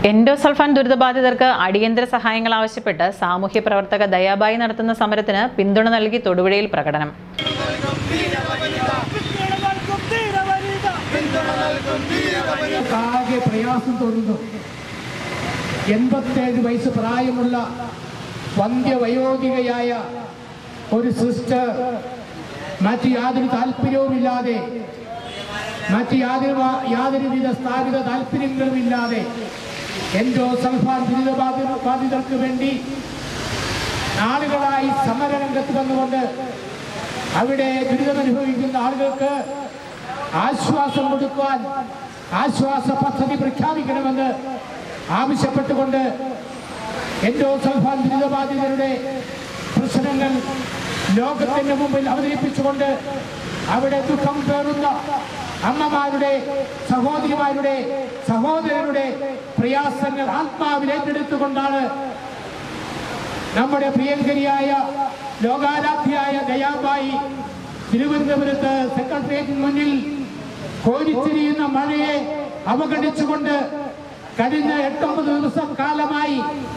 Endosulfan ദുരിതബാധിതർക്ക് അടിയന്തര സഹായങ്ങൾ ആവശ്യപ്പെട്ട് സാമൂഹ്യ പ്രവർത്തക ദയാബായി നടത്തുന്ന സമരത്തിന് പിന്തുണ നൽകി തൊടുപുഴയിൽ പ്രകടനം. ആകെ പ്രയാസം തോന്നുന്നു. 87 വയസ്സ് പ്രായമുള്ള വന്ധ്യവയോധികയായ ഒരു സിസ്റ്റർ മറ്റ് യാതൊരു താല്പര്യവുമില്ലാതെ, മറ്റ് യാതൊരുവിധ സ്ഥാപിത താല്പര്യങ്ങളുമില്ലാതെ എൻഡോസൾഫാൻ ദുരിതബാധിതർക്ക് വേണ്ടി നാളുകളായി സമരരംഗത്ത് വന്നുകൊണ്ട് അവിടെ ദുരിതമനുഭവിക്കുന്ന ആളുകൾക്ക് ആശ്വാസം കൊടുക്കുവാൻ ആശ്വാസ പദ്ധതി പ്രഖ്യാപിക്കണമെന്ന് ആവശ്യപ്പെട്ടുകൊണ്ട് എൻഡോസൾഫാൻ ദുരിതബാധിതരുടെ പ്രശ്നങ്ങൾ ലോകത്തിന് മുമ്പിൽ അവതരിപ്പിച്ചുകൊണ്ട് അവിടെ ദുഃഖം പേറുന്ന അമ്മമാരുടെ, സഹോദരിമാരുടെ, സഹോദരരുടെ പ്രയാസങ്ങൾ ആത്മാവിൽ ഏറ്റെടുത്തുകൊണ്ടാണ് നമ്മുടെ പ്രിയങ്കരിയായ ലോകാരാധ്യയായ ദയാബായി തിരുവനന്തപുരത്ത് സെക്രട്ടേറിയറ്റിന് മുന്നിൽ കോരിത്തിരിയുന്ന മഴയെ അവഗണിച്ചുകൊണ്ട് കഴിഞ്ഞ 8-9 ദിവസം കാലമായി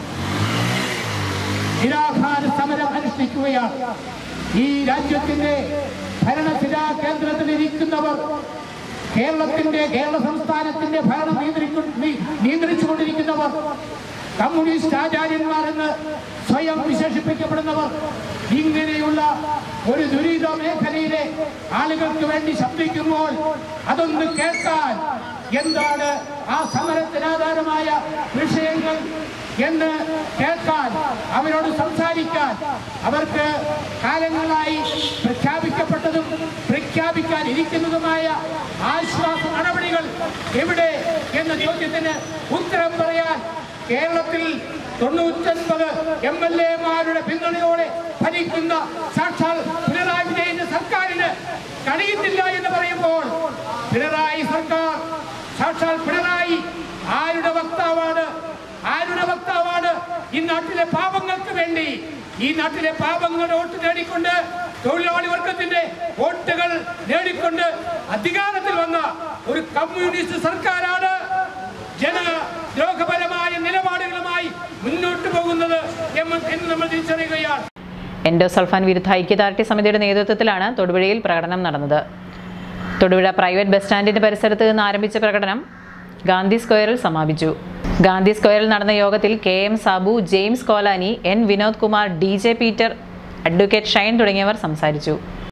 നിരാഹാര സമരം അനുഷ്ഠിക്കുകയാണ്. ഈ രാജ്യത്തിന്റെ ഭരണസിരാ കേന്ദ്രത്തിലിരിക്കുന്നവർ കേരള സംസ്ഥാനത്തിന്റെ ഭരണം നിയന്ത്രിച്ചുകൊണ്ടിരിക്കുന്നവർ, കമ്മ്യൂണിസ്റ്റ് ആചാര്യന്മാരെന്ന് സ്വയം വിശേഷിപ്പിക്കപ്പെടുന്നവർ ഇങ്ങനെയുള്ള ഒരു ദുരിത മേഖലയിലെ ആളുകൾക്ക് വേണ്ടി ശബ്ദിക്കുമ്പോൾ അതൊന്ന് കേൾക്കാൻ, എന്താണ് ആ സമരത്തിനാധാരമായ വിഷയങ്ങൾ എന്ന് കേൾക്കാൻ, അവരോട് സംസാരിക്കാൻ, അവർക്ക് കാലങ്ങളായി പ്രഖ്യാപിക്കപ്പെട്ടതും പ്രഖ്യാപിക്കാൻ ഇരിക്കുന്നതുമായ ആശ്വാസ നടപടികൾ എവിടെ എന്ന ചോദ്യത്തിന് ഉത്തരം പറയാൻ കേരളത്തിൽ 99 MLA-മാരുടെ പിന്തുണയോടെ ഭരിക്കുന്ന സാക്ഷാൽ പിണറായി വിജയന്റെ സർക്കാരിന് കഴിയുന്നില്ല എന്ന് പറയുമ്പോൾ, പിണറായി സർക്കാർ, സാക്ഷാൽ പിണറായി ആരുടെ വക്താവാണ്? ഈ നാട്ടിലെ പാവങ്ങൾക്ക് വേണ്ടി, ഈ നാട്ടിലെ പാവങ്ങളുടെ വോട്ട് നേടിക്കൊണ്ട്, തൊഴിലാളി വർഗത്തിന്റെ വോട്ടുകൾ നേടിക്കൊണ്ട് അധികാരത്തിൽ വന്ന ഒരു കമ്മ്യൂണിസ്റ്റ് സർക്കാരാണ് ജനദ്രോഹപരമായ നിലപാടുകളുമായി മുന്നോട്ട് പോകുന്നത് എന്ന് നമ്മൾ തിരിച്ചറിയുകയാണ്. എൻഡോസൾഫാൻ വിരുദ്ധ ഐക്യദാർഢ്യ സമിതിയുടെ നേതൃത്വത്തിലാണ് തൊടുപുഴയിൽ പ്രകടനം നടന്നത്. തൊടുപുഴ പ്രൈവറ്റ് ബസ് സ്റ്റാൻഡിന്റെ പരിസരത്ത് നിന്ന് ആരംഭിച്ച പ്രകടനം ഗാന്ധി സ്ക്വയറിൽ സമാപിച്ചു. ഗാന്ധി സ്ക്വയറിൽ നടന്ന യോഗത്തിൽ KM Sabu, James Kolani, N Vinod Kumar, DJ Peter, advocate Shine തുടങ്ങിയവർ സംസാരിച്ചു.